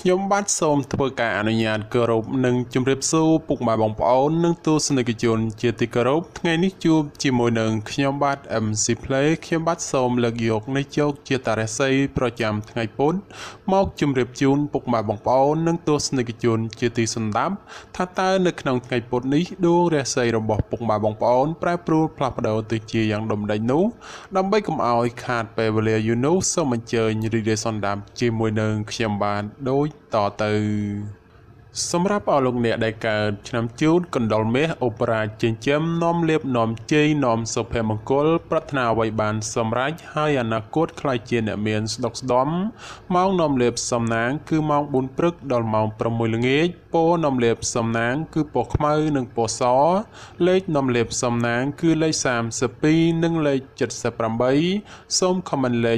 ខ្ញុំបាទសូមធ្វើការអនុញ្ញាតគោរពនិងជម្រាបសួរពុកម៉ែបងប្អូននិងទស្សនិកជនជាទីគោរពថ្ងៃនេះជួបជាមួយនឹងខ្ញុំបាទ MC Play ខ្ញុំបាទសូមលើកយកនៃជោគជាតារាសីប្រចាំថ្ងៃពុធមកជម្រាបជូនពុកម៉ែបងប្អូននិងទស្សនិកជនជាទីសន្តាប់ថាតើនៅក្នុងថ្ងៃពុធនេះដួងរាសីរបស់ពុកម៉ែបងប្អូនប្រែប្រួលផ្លាស់ប្ដូរទៅជាយ៉ាងដូចម្តេចនោះដើម្បីកុំឲ្យខាតពេលវេលាយូរនោះសូមអញ្ជើញរីករាយសន្តាប់ជាមួយនឹងខ្ញុំបាទដូចតទៅសម្រាប់អស់លោកអ្នកដែលកើតឆ្នាំជូតកណ្ដុរមាសឧបរាជចិញ្ចឹមនាំលៀបនាំជ័យនាំសុភមង្គលប្រាថ្នាអ្វីបានសម្រេចហើយអនាគតខ្លាយជាអ្នកមានស្ដុកស្ដំម៉ោងនាំលៀបសំណាងគឺម៉ោង4ព្រឹកដល់ម៉ោង6ល្ងាចពណ៌នាំលៀបសំណាងគឺពណ៌ខ្មៅនិងពណ៌សលេខនាំលៀបសំណាងគឺលេខ32និងលេខ78សូមខមមិនលេខ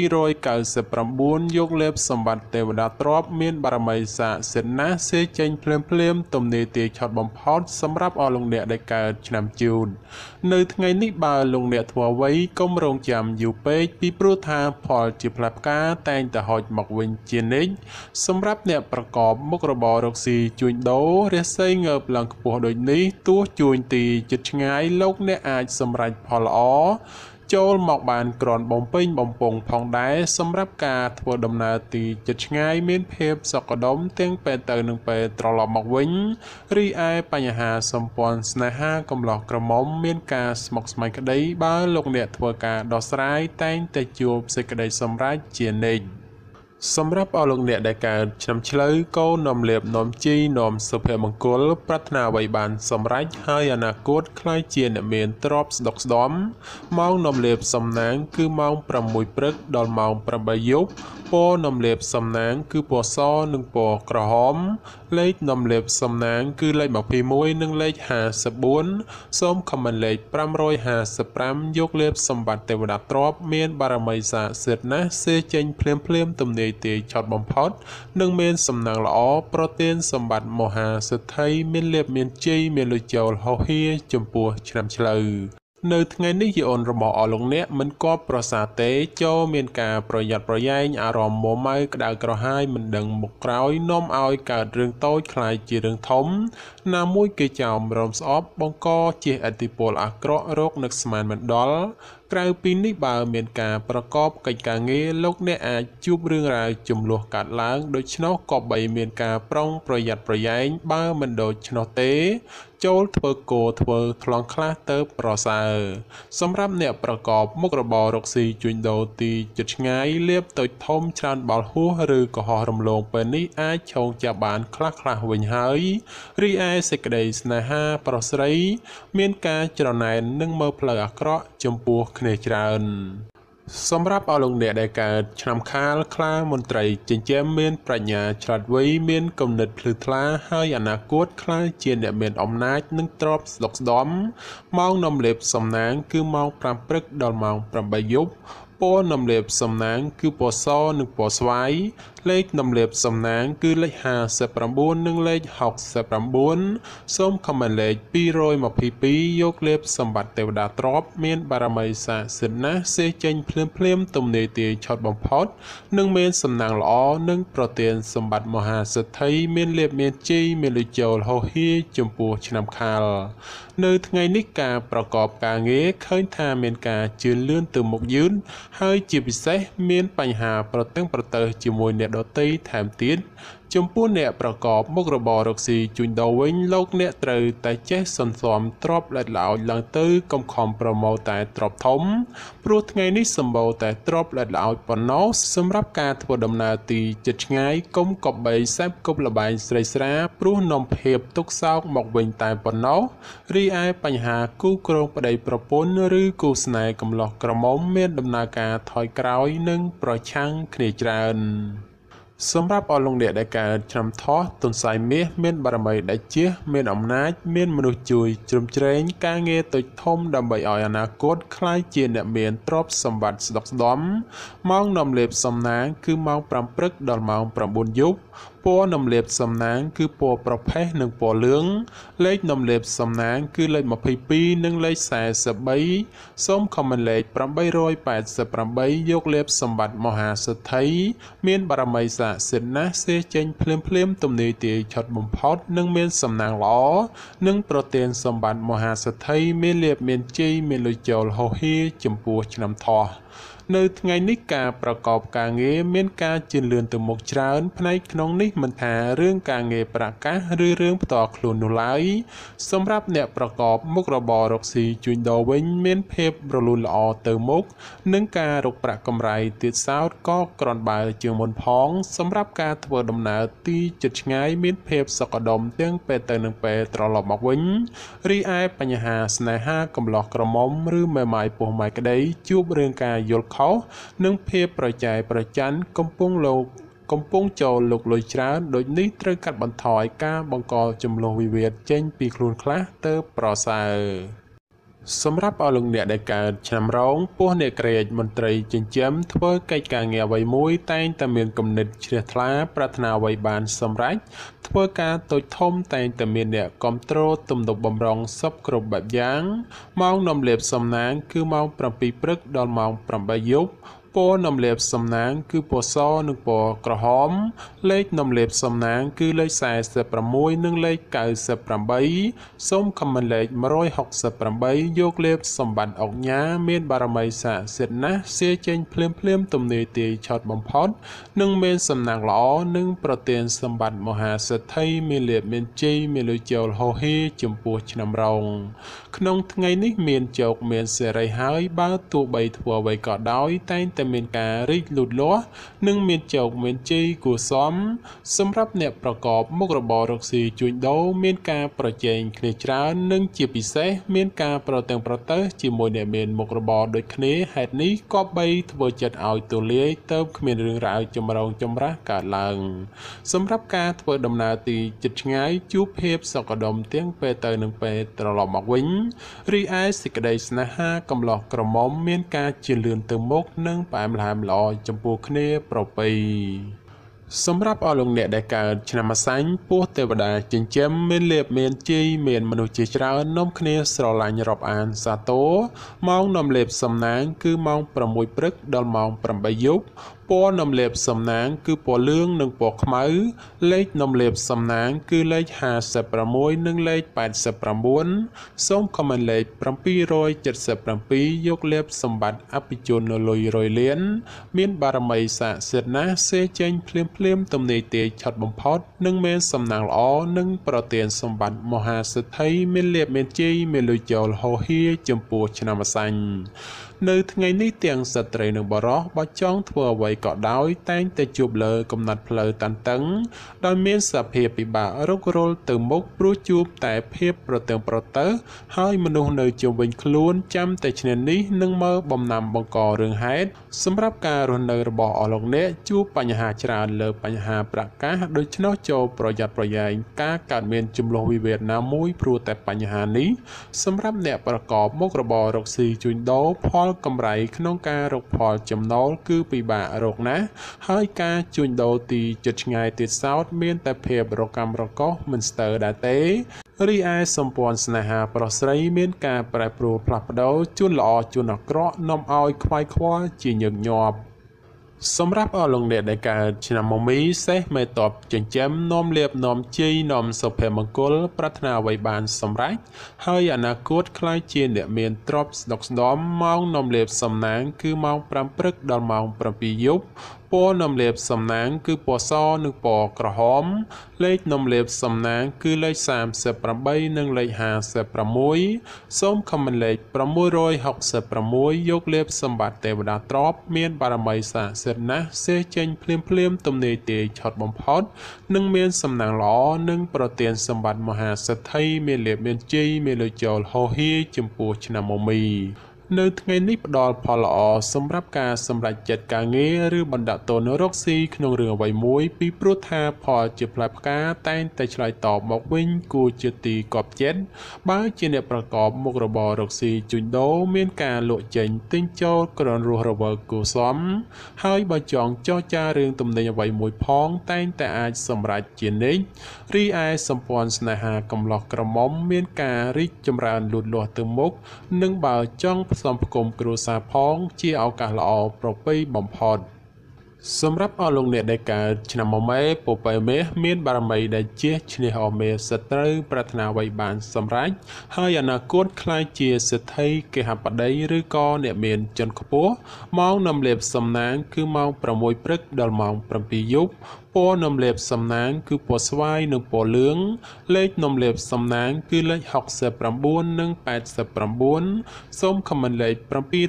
799យកលេបសម្បត្តិទេវតាទ្រព្យមានបារមីស័ក្តិសិទ្ធិណាស់ចេញភ្លាមទំនេរទាយឆត់បំផុតសម្រាប់អស់លោកអ្នកដែលកើតឆ្នាំជូតនៅថ្ងៃនេះបើលោកអ្នកធ្វើអ្វីកុំរងចាំយូរពេកពីព្រោះថាផលជាផ្លែផ្កាតែងតែហុចមកវិញជានិច្ចសម្រាប់អ្នកប្រកបមុខរបររកស៊ីជួញដូររាសីងើបឡើងខ្ពស់ដូចនេះទោះជួញទីជិតឆ្ងាយលោកអ្នកអាចសម្រេចផលល្អចូលមកបានក្រនបំពេញបំពង់ផងដែរសម្រាប់ការធ្វើដំណើរទីជិតឆ្ងាយមានភាពសុខដុមទាំងពេលទៅនិងពេលត្រឡប់មកវិញរីឯបញ្ហាសម្ព័ន្ធស្នេហាកំឡោះក្រមុំមានការស្មុគស្មាញក្តីបើលោកអ្នកធ្វើការដោះស្រាយតែងតែជួបសេចក្តីសម្រេចជានិច្ចសម្រាប់អស់លោកអ្នកដែលកើតឆ្នាំឆ្លូវកូននាំលៀបនាំជីនាំសុភមង្គលប្រាថ្នាអ្វីបានសម្រេចហើយអនាគតខ្លាយជាអ្នកមានទ្រព្យស្ដុកស្ដំម៉ោងនាំលៀបសំណាងគឺម៉ោង6ព្រឹកដល់ម៉ោង8យប់ពណ៌នាំលៀបសំណាងគឺពណ៌សនិងពណ៌ក្រហមលេខនាំលៀបសំណាងគឺលេខ21និងលេខ54សូមខមមិនលេខ555យកលៀបសម្បត្តិទេវតាទ្រព្យមានបារមីស័ក្តិសិទ្ធិណាស់សេចេញភ្លាមទំនេរទាយឆត់បំផុតនិងមានសំណាងល្អប្រទានសម្បត្តិមហាសិទ្ធិមានលៀបមានជ័យមានលុយចូលហោហៀចំពោះឆ្នាំឆ្លូវនៅថ្ងៃនេះយីអូនរបស់អស់លោកអ្នកមិនគប់ប្រសាទេចូលមានការប្រយ័ត្នប្រយែងអារម្មណ៍មួម៉ៅក្តៅក្រហាយមិនដឹងមុខក្រោយនាំឲ្យកើតរឿងតូចคล้ายជារឿងធំណាមួយគេចោមរំស្អប់បង្កជាឥទ្ធិពលអាក្រក់រោគនឹកស្មានមិនដល់ក្រៅពីនេះបើមានការប្រកបកិច្ចការងារលោកអ្នកអាចជួបរឿងរ៉ាវចំនួនកាត់ឡើងដូច្នោះក៏បីមានការប្រុងប្រយ័ត្នប្រយែងបើមិនដូច្នោះទេចូលធ្វើគោធ្វើថ្លង់ខ្លះទៅប្រសើរសម្រាប់អ្នកប្រកបមុខរបររកស៊ីជួញដូរទីជិតឆ្ងាយលៀបតូចធំច្រើនបាល់ហួសឬកុហករំលងពេលនេះអាចឆោងចាប់បានខ្លះវិញហើយរីឯសេចក្តីស្នេហាប្រុសស្រីមានការច្រណែននិងមើលផ្លូវអាក្រក់ចំពោះគ្នាច្រើនសម្រាប់អស់លោកអ្នកដែលកើតឆ្នាំខាលខ្លាមន្ត្រីចិញ្ចឹមមានប្រាជ្ញាឆ្លាតវៃមានគំនិតភ្លឺថ្លាហើយអនាគតខ្លាយជាអ្នកមានអំណាចនិងទ្រព្យស្ដុកស្ដំម៉ោងនាំលេបសំណាងគឺម៉ោង5ព្រឹកដល់ម៉ោង8យប់ពណ៌នាំលេបសំណាងគឺពណ៌សនិងពណ៌ស្វាយលេខនាំលេបសំណាងគឺលេខ59និងលេខ69សូមខមមិនលេខ222យកលេបសម្បត្តិទេវតាទ្រព្យមានបារមីស័ក្តិសិទ្ធិណាស់សេចេញភ្លាមទំនេរទាយឆត់បំផុតនិងមានសំណាងល្អនិងប្រទានសម្បត្តិមហាសិទ្ធិមានលៀបមានជ័យមានលុយចូលហោហៀចំពោះឆ្នាំខាលនៅថ្ងៃនេះការប្រកបការងារឃើញថាមានការជឿនលឿនទៅមុខយឺនហើយជាពិសេសមានបញ្ហាប្រតឹងប្រទើសជាមួយអ្នកដទៃថែមទៀតចំពោះអ្នកប្រកបមុខរបររកស៊ីជួញដូរវិញលោកអ្នកត្រូវតែចេះសន្សំទ្រព្យល្អិតល្អោចឡើងទៅកុំខំប្រមូលតែទ្រព្យធំព្រោះថ្ងៃនេះសម្បូរតែទ្រព្យល្អិតល្អោចប៉ុណ្ណោះសម្រាប់ការធ្វើដំណើរទីជិតឆ្ងាយកុំកបីសេពគប់លបែងស្រីស្រាព្រោះនាំភាពទុក្ខសោកមកវិញតែប៉ុណ្ណោះរីឯបញ្ហាគូគ្រងប្តីប្រពន្ធឬគូស្នេហ៍កំឡោះក្រមុំមានដំណើរការថយក្រោយនិងប្រឆាំងគ្នាច្រើនសម្រាប់អស់លោកអ្នកដែលកើតឆ្នាំថោះទុនសាយមាសមានបារមីដៃជះមានអំណាចមានមនុស្សជួយជ្រោមជ្រែងការងារតូចធំដើម្បីឲ្យអនាគតខ្លាយជាអ្នកមានទ្រព្យសម្បត្តិស្ដុកស្ដំម៉ោងនាំលេបសំណាងគឺម៉ោង5ព្រឹកដល់ម៉ោង9យប់ពណ៌នាំលេបសំណាងគឺពណ៌ប្រផេះនិងពណ៌លឿងលេខនាំលេបសំណាងគឺលេខ22និងលេខ43សូមខមមិនលេខ888យកលេបសម្បត្តិមហាសិទ្ធិមានបារមីស័ะสิทธินะเสียเจนเพลียมตุ่มนี้ตีช็อตบ่มพอดนึ่งเมียนสำนางล้อนึ่งโปรตีนสมบัติมหาสถัยเมียนเลียบเมียนจีเมียนลุยโจลโฮฮีจมปัวชนำทอในไงนิกาประกอบการเงเมียนการจินเลือนตัวหมกจราภายในองนิมันหาเรื่องการเงประกาศหรือเรื่องต่อคลุนุไลสำหรับเนี่ยประกอบมุกระบอรกสีจุนดอวินเมียนเพบรลุลอเติมมุกนึ่งการรกประกำไรติดสาวก็กรอนบายจึงมนพ้องสำหรับการทวดำนาตีจุดง่ายเมียนเพบสกดมเตียงเปเตอร์หนึ่งเปตรอหลอกมาวินรีไอปัญหาสนายห้ากำหลอกกระมอมหรือใหม่ๆปูใหม่กระไดจูบเรื่องการยลเขานึ่งเพบประจายประจันกำปงโลกกำปงโจลกลอยช้าโดยนิตรกัดบันทอยก้าบังกอจำลองวิเวียนเจนปีครูนคลาเตอร์ปรอไซสำหรับเอาลงเนี่ยในการชนำร้องพวกเนเกรดมนตรีจินเจมทว่าไกการเงียไว้มุ้ยแต่งแต่เมียนกำเนิดเชียทลาปรารถนาไว้บานสำรัจทว่าการตัวทมแต่งแต่เมียนเนี่ยคอมโตรตุ่มดกบำรองซับกรบแบบยั้งมองนมเล็บสำนางคือมองปรำปีปรึกดอนมองปรำใบยุบปอนำเล็บสำนางคือปอซ้อหนึ่งปอกระหอมเลขนำเล็บสำนางคือเลขสายเสประมวยหนึ่งเลขเก่าเสประใบส้มคำมันเลขมา160ยกเล็บสมบัติออกย้าเมียนบารมีสะเสร็จนะเสียเจนเพลียมตุ่มเนตีช็อตบอมพอดหนึ่งเมียนสำนางล้อหนึ่งโปรตีนสมบัติมหาเศรษฐีเมียนเล็บเมียนจีเมียนลุยเจลโฮฮีจมปูชนำรงขนมไงนี้เมียนโจกเมียนเสรีหายบ้าตัวใบถั่วใบกอดดอยแต่เมียนการริหลุดล้อนึ่งเมียนโจกเมียนจีกูซ้อมสำหรับเนี่ยประกอบมุกระบอรกสีจุนโดเมียนการประเจงคเนจรานึ่งจีพิเศษเมียนการประเตงประเตอร์จีมวยเนี่ยเมียนมุกระบอโดยคเนเหตุนี้ก็ใบทบจัดเอาตัวเลี้ยเติมเมียนเรื่องราวจมรองจมรักกาลังสำหรับการทบดำนาตีจุดง่ายจูเพบสกดมเตียงเปเตอร์หนึ่งเปตลอดหมอกวิญรีไอสิกไดสนะฮะกำหลอกกระมอมเมียนการจีเลือนเติมมกนึ่งปามลามลอยจมปูคเนปรปีสำหรับเอาลงเนี่ยได้การชนะมาสังพวกเทวดาจิงเจมเมียนเล็บเมียนจีเมียนมนุษย์จีจราน้มคเนสรลันรอบอ่านซาโตมองนำเล็บสำนักคือมองประมวยปรึกดอลมองประบยุบปอนำเล็บสำนักคือปอเลื่องหนึ่งปอขมายเลขนำเล็บสำนักคือเลข50ประมวยหนึ่งเลข80ประมวลส้มคอมันเลขประปี170ประปียกเล็บสมบัติอภิจุนลอยรอยเลี้ยนเมียนบารมีสะเสร็จนะเซเจนเพลียมตำเนเตช็อตบอมพอดหนึ่งเมนสำนักล้อหนึ่งโปรตีนสมบัติมหาสถัยเมนเล็บเมนจีเมนลุยโจลโฮฮีจมปูชนามาสันในไงนี้เตียงสตรีหนึ่งบรอบจ้องทัวไว้เกาะดาวแต่งแต่จูบเลยกำนัดเพลตันตังโดยเมียนสะเพปิบะรกโรลเติมมุกปรูจูบแต่เพบโปรเติมโปรเตอร์ให้มนุษย์ในจูบเป็นคล้วนจำแต่ชนิดนี้นึ่งเมื่อบำนำบังกอเรื่องไฮด์สำหรับการรนในระบอบอลงเนจูบปัญหาจราเลปัญหาประกาศโดยชนโจประหยัดประหยัดการเมียนจุมโลวิเวทนามุยปรูแต่ปัญหานี้สำหรับเนี่ยประกอบมุกระบอรกซีจุนโดพอกำไรขนมการรกพอจำนวนคือปีบะรกนะให้การจุนโดตีจุดง่ายติดซาวเมียนแต่เพบรกรรมรกมันสเตอร์ดาเต้รีไอสมปอนสนาหาปรสไรเมียนการแปรปรวนพลับดาวจุนหล่อจุนอักระนำเอาควายควาจีนหยอบสำหรับเอาลงเด็ดในการชนะมมีเซไม่ตอบจึงแจมน้อมเลียบน้อมจีน้อมสเปมังกลปรารถนาไว้บานสำรัจให้อนาคตคล้ายจีนเมียนทรอปดอกดอมมองน้อมเลียบสำนักคือมองปรำปรึกดอนมองปรำปียุบปอนำเล็บสำนักคือปอซ้อหนึ่งปอกระหอมเลขนำเล็บสำนักคือเลข30ประใบหนึ่งเลข50ประมวยส้มคำมันเลขประมวย160ประมวยยกเล็บสมบัติเทวดาตรอบเมียนบารมีสะเสร็จนะเซเจนเพลียมตุ่มเนเตช็อตบอมพอดหนึ่งเมียนสำนักล้อหนึ่งโปรตีนสมบัติมหาสถัยเมียนเล็บเมียนจีเมียนลุยโจลโฮฮีจมปูชนามมีในไงนี้ปดอลพอลอสำหรับการสำหรับจัดการเงหรือบรรดาตัวนรกซีขนงเรือไว้มุ้ยปีปรุธาพอจะพลายกาแต่งแต่ชลายตอบบอกวิ่งกูจะตีกอบเจ็ดบ้าเจเนประกอบมุกระบอรกซีจุนโดเมียนการโลเจนติ้งโจกรอนรัวระเบิดกูซ้อมให้บาจองเจ้าจ่าเรื่องตำแหน่งไว้มุ้ยพ้องแต่งแต่อาจสำหรับเจนนี้รีไอสมปอนสนาหากำหลอกกระมอมเมียนการริจำรานหลุดหลวดตึงมุกนึ่งบ่าวจ้องสมกรมกรุษาพ้องที่เอาการละออปรปีบ่มพอดសម្រាប់អស់លោកអ្នកដែលកើតឆ្នាំម៉មែពពែមេមានបារមីដែលជាឈ្នះអមេសត្រូវប្រាថ្នាអ្វីបានសម្រេចហើយអនាគតខ្លាយជាសេដ្ឋីកេហបតីឬក៏អ្នកមានជាន់ខ្ពស់ម៉ោងនាំលេបសំណាងគឺម៉ោង6ព្រឹកដល់ម៉ោង7យប់ពណ៌នាំលេបសំណាងគឺពណ៌ស្វាយនិងពណ៌លឿងលេខនាំលេបសំណាងគឺលេខ69និង89សូមខមមិនលេខ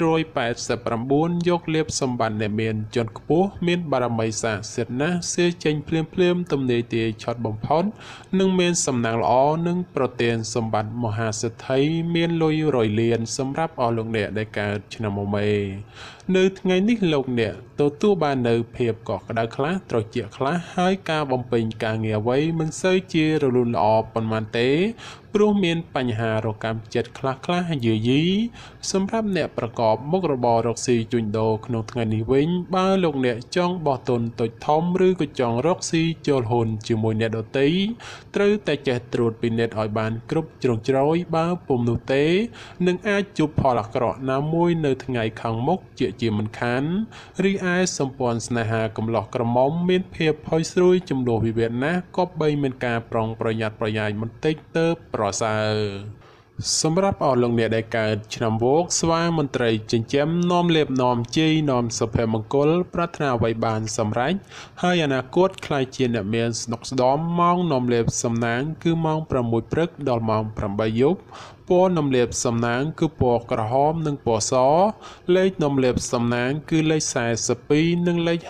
789យកលេបសម្បត្តិអ្នកមានជាន់ខ្ពស់មានបារមីស័ក្តិសិទ្ធិណាស់សេចេញភ្លាមទំនេរទាយឆត់បំផុតនិងមានសំណាងល្អនិងប្រទានសម្បត្តិមហាសេដ្ឋីមានលុយរយលានសម្រាប់អស់លោកអ្នកដែលកើតឆ្នាំម៉មែនៅថ្ងៃនេះលោកអ្នកទទួលបាននៅភាពកក់ក្ដៅខ្លះត្រជាក់ខ្លះហើយការបំពេញការងារអ្វីមិនសូវជារលូនល្អប៉ុន្មានទេព្រោះមានបញ្ហារកម្មចិត្តខ្លះយាយីសម្រាប់អ្នកប្រកបមុខរបររកស៊ីជួញដូរក្នុងថ្ងៃនេះវិញបើលោកអ្នកចង់បោះទុនតូចធំឬក៏ចង់រកស៊ីចូលហ៊ុនជាមួយអ្នកដទៃត្រូវតែចេះត្រួតពិនិត្យឲ្យបានគ្រប់ជ្រុងជ្រោយបើពុំនោះទេនឹងអាចជួបផលអាក្រក់ណាមួយនៅថ្ងៃខាងមុខជាមិនខានរីឯសម្ព័ន្ធស្នេហាកំឡោះក្រមុំមានភាពផុយស្រួយចំនួនវិវាទណាស់ក៏បីមានការប្រុងប្រយ័ត្នប្រយែងបន្តិចទៅប្រសើរសម្រាប់អស់លោកអ្នកដែលកើតឆ្នាំវោកស្វាមន្ត្រីចិញ្ចឹមនាំលេបនាំជ័យនាំសុភមង្គលប្រាថ្នាអ្វីបានសម្រេចហើយអនាគតខ្លាយជាអ្នកមានស្នុកស្ដំម៉ោងនាំលេបសំណាងគឺម៉ោង6ព្រឹកដល់ម៉ោង8យប់ពណ៌នាំលេបសំណាងគឺពណ៌ក្រហមនិងពណ៌សលេខនាំលេបសំណាងគឺលេខ42និងលេខ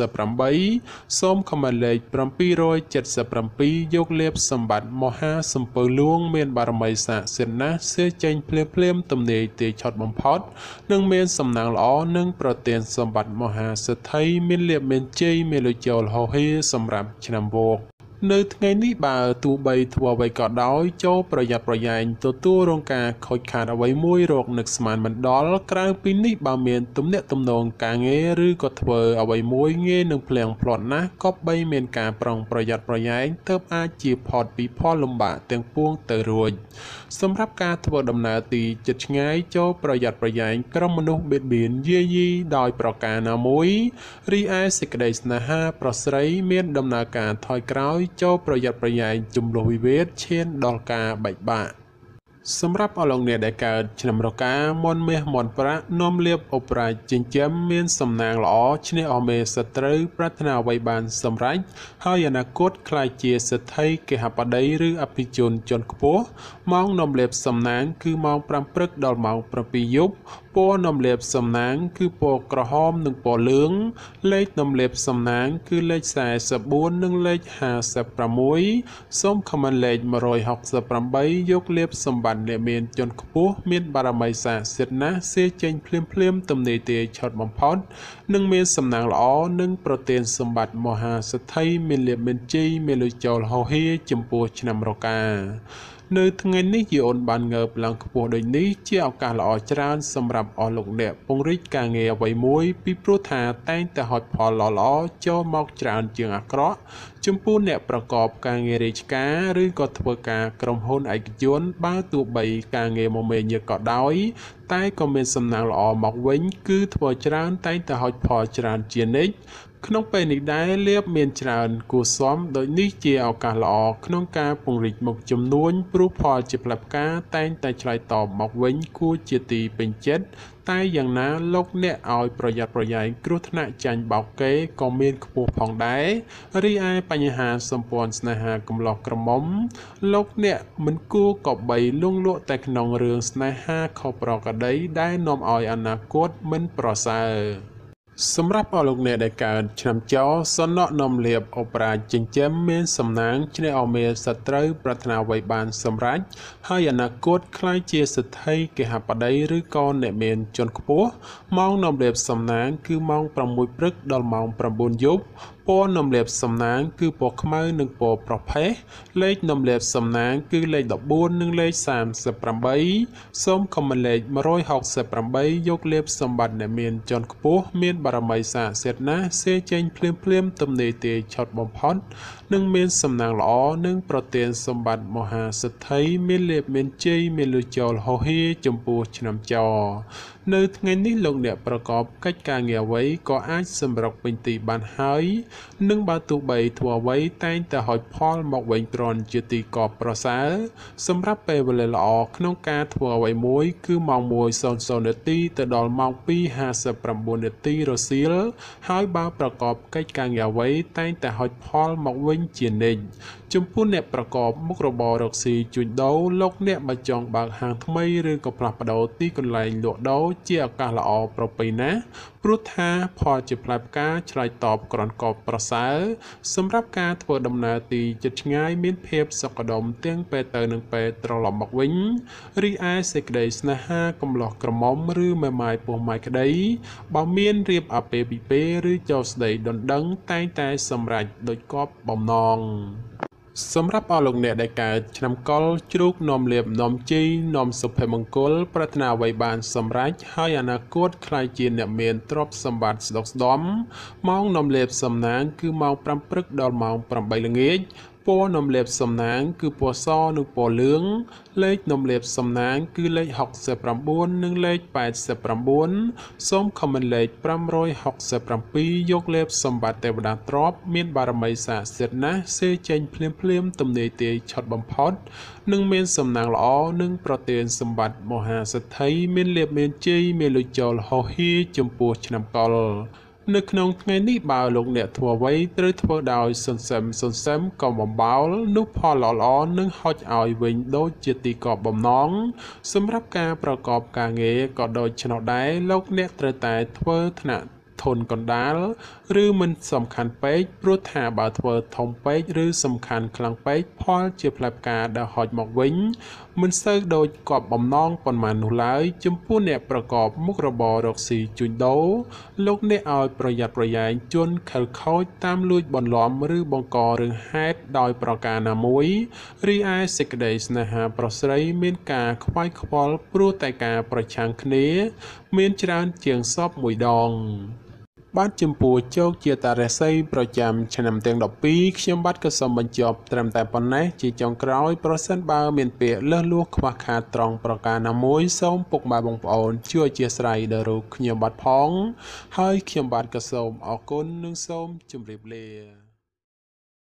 68សូមខមមិនលេខ777យកលេបសម្បត្តិមហាសំពៅលួងមានបារមីស័ក្តិសិទ្ធិណាស់សេចេញភ្លាមទំនេរទាយឆត់បំផុតនិងមានសំណាងល្អនិងប្រទានសម្បត្តិមហាសេដ្ឋីមានលៀបមានជ័យមានលុយចូលហោហៀសម្រាប់ឆ្នាំវោកនៅថ្ងៃនេះបើទោះបីធ្វើអ្វីក៏ដោយចូលប្រយ័ត្នប្រយែងទទួលរងការខូចខាតអ្វីមួយរកនឹកស្មានមិនដល់ក្រៅពីនេះបើមានទំនាក់ទំនងការងារឬក៏ធ្វើអ្វីមួយងាយនឹងភ្លៀងផ្្លាត់ណាស់ក៏បីមានការប្រុងប្រយ័ត្នប្រយែងទើបអាចជាផុតពីផលលំបាកទាំងពួងទៅរួចសម្រាប់ការធ្វើដំណើរទីជិតឆ្ងាយចូលប្រយ័ត្នប្រយែងក្រុមមនុស្សបៀតបៀនយាយីដោយប្រការណាមួយរីឯសេចក្តីស្នេហាប្រស្រីមានដំណើរការថយក្រោយចូលប្រយ័ត្នប្រយែងជំលោះវិវាទឈានដល់ការបែកបាក់សម្រាប់អស់លោកអ្នកដែលកើតឆ្នាំរកាមន់មាសមន់ប្រាក់នាំលៀបអបរាជចិញ្ចឹមមានសំណាងល្អឈ្នះអមេសត្រូវប្រាថ្នាអ្វីបានសម្រេចហើយអនាគតខ្លាយជាសេដ្ឋីកេហបតីឬអភិជនជាន់ខ្ពស់ម៉ោងនាំលៀបសំណាងគឺម៉ោង5ព្រឹកដល់ម៉ោង7យប់ពណ៌នាំលេបសំណាងគឺពណ៌ក្រហមនិងពណ៌លឿងលេខនាំលេបសំណាងគឺលេខ44និងលេខ56សូមខមមិនលេខ168យកលេបសម្បត្តិអ្នកមានជាន់ខ្ពស់មានបារមីស័ក្តិសិទ្ធិណាស់សេចេញភ្លាមទំនេរទាយឆត់បំផុតនិងមានសំណាងល្អនិងប្រទានសម្បត្តិមហាសេដ្ឋីមានលៀបមានជ័យមានលុយចូលហោហៀចំពោះឆ្នាំរកានៅថ្ងៃនេះយអូនបានងើបឡើងខ្ពស់ដូចនេះជាឱកាសល្អច្រើនសម្រាប់អស់លោកអ្នកពង្រីកការងារអ្វីមួយពីព្រោះថាតែងតែហុចផលល្អចូលមកច្រើនជាងអាក្រក់ចំពោះអ្នកប្រកបការងាររាជការឬក៏ធ្វើការក្រុមហ៊ុនឯកជនបើទោះបីការងារមមាញឹកក៏ដោយតែក៏មានសំណាងល្អមកវិញគឺធ្វើច្រើនតែងតែហុចផលច្រើនជានិច្ចក្នុងពេលនេះដែរលៀបមានច្រើនគួរសមដូចនេះជាឱកាសល្អក្នុងការពង្រីកមុខចំនួនព្រោះផលជាផ្លែផ្កាតែងតែឆ្លើយតបមកវិញគួរជាទីពេញចិត្តតែយ៉ាងណាលោកអ្នកឲ្យប្រយ័ត្នប្រយែងគ្រោះថ្នាក់ចាញ់បោកគេក៏មានខ្ពស់ផងដែររីឯបញ្ហាសម្ព័ន្ធស្នេហាកំឡោះក្រមុំលោកអ្នកមិនគួរក៏បីលង់លក់តែក្នុងរឿងស្នេហាខុសប្រក្រតីដែលនាំឲ្យអនាគតមិនប្រសើរសម្រាប់អស់លោកអ្នកដែលកើតឆ្នាំចោសនៈនំលៀបអបរាជចិញ្ចឹមមានសំណាងឈ្នះអមេសត្រូវប្រាថ្នាអ្វីបានសម្រេចហើយអនាគតខ្លាយជាសេដ្ឋីកេហបតីឬក៏អ្នកមានជាន់ខ្ពស់ម៉ោងនំលៀបសំណាងគឺម៉ោង6ព្រឹកដល់ម៉ោង9យប់ពណ៌នំលាបសំណាងគឺពណ៌ខ្មៅនិងពណ៌ប្រផេះលេខនំលាបសំណាងគឺលេខ14និងលេខ38សូមខមមិនលេខ168យកលេបសម្បត្តិអ្នកមានជាន់ខ្ពស់មានបារមីស័ក្តិសិទ្ធិណាស់សេចេញភ្លាមទំនេរទាយឆត់បំផុតនិងមានសំណាងល្អនិងប្រទានសម្បត្តិមហាសេដ្ឋីមានលេបមានជ័យមានលុយចូលហោហៀចំពោះឆ្នាំចនៅថ្ងៃនេះលោកអ្នកប្រកបកិច្ចការងារអ្វីក៏អាចសម្រុកពេញទីបានហើយនិងបើទោះបីធ្វើអ្វីតែងតែហុចផលមកវិញគ្រាន់ជាទីកប់ប្រសើរសម្រាប់ពេលវេលាល្អក្នុងការធ្វើអ្វីមួយគឺម៉ោង 1:00 នាទីទៅដល់ម៉ោង 2:59 នាទីរសៀលហើយបើប្រកបកិច្ចការងារអ្វីតែងតែហុចផលមកវិញជានិច្ចចំពោះអ្នកប្រកបមុខរបររកស៊ីជួញដូរលោកអ្នកបើចង់បើកហាងថ្មីឬក៏ផ្លាស់ប្ដូរទីកន្លែងលក់ដូរជាឱកាសល្អប្រពៃណាស់ព្រោះថាផលជាផ្លែផ្កាឆ្លើយតបក្រន់កបប្រសើរសម្រាប់ការធ្វើដំណើរទីជិតឆ្ងាយមានភាពសុខដុមទាំងពេលទៅនិងពេលត្រឡប់មកវិញរីឯសេចក្តីស្នេហាកំឡោះក្រមុំឬមេម៉ាយពោះម៉ាយក្តីបើមានរៀបអាពាហ៍ពិពាហ៍ឬចូលស្តីដណ្ដឹងតែងតែសម្រេចដូចគប់បំណងសម្រាប់អស់លោកអ្នកដែលកើតឆ្នាំកុរជ្រូកនាំលាភនាំជ័យនាំសុភមង្គលប្រាថ្នាអ្វីបានសម្រេចហើយអនាគតខ្លាយជាអ្នកមានទ្រព្យសម្បត្តិស្ដុកស្ដំម៉ោងនាំលាភសំណាងគឺម៉ោង 5 ព្រឹកដល់ម៉ោង 8 ល្ងាចពណ៌នាំលាភសំណាងគឺពណ៌សនិងពណ៌លឿងលេខនាំលាភសំណាងគឺលេខ 69 និងលេខ 89 សូមខមមិនលេខ 567 យកលេខសម្បត្តិទេវតាទ្រព្យមានបារមីស័ក្តិសិទ្ធិណាស់សេចេញភ្លាមទំនាយទាយឆត់បំផុតនិងមានសំណាងល្អនិងប្រទានសម្បត្តិមហាសិទ្ធិមានលាភមានជ័យមានលុយចូលហោហៀចំពោះឆ្នាំកុរនៅក្នុងថ្ងៃនេះបើលោកអ្នកធ្វើអ្វីត្រូវធ្វើដោយសន្សឹមកុំបំបោលនោះផលល្អៗនឹងហុចឲ្យវិញដូចជាទីកប់បំណងសម្រាប់ការប្រកបការងារក៏ដូចឆ្នោះដែរលោកអ្នកត្រូវតែធ្វើថ្នាក់ធនកណ្ដាលឬមិនសំខាន់ពេកព្រោះថាបើធ្វើធំពេកឬសំខាន់ខ្លាំងពេកផលជាផ្លែផ្កាដែលហុចមកវិញមិនសូវដូចគប់បំណងប៉ុន្មាននោះឡើយចំពោះអ្នកប្រកបមុខរបររកស៊ីជួញដូរលោកអ្នកឲ្យប្រយ័ត្នប្រយែងជន់ខិលខូចតាមលួចបន្លំឬបង្ករឿងហេតុដោយប្រការណាមួយរីឯសេចក្តីស្នេហាប្រុសស្រីមានការខ្វាយខ្វល់ព្រោះតែការប្រឆាំងគ្នាមានច្រើនជាងសពមួយដងបាទចំពោះជោគជាតារាសីប្រចាំឆ្នាំទាំង12ខ្ញុំបាទក៏សូមបញ្ចប់ត្រឹមតែប៉ុណ្ណេះជាចុងក្រោយប្រសិនបើមានពាក្យលើសលួសខ្វះខាតត្រង់ប្រការណាមួយសូមពុកម៉ែបងប្អូនជួយអធិស្ឋានដល់រូបខ្ញុំបាទផងហើយខ្ញុំបាទក៏សូមអរគុណនិងសូមជម្រាបលា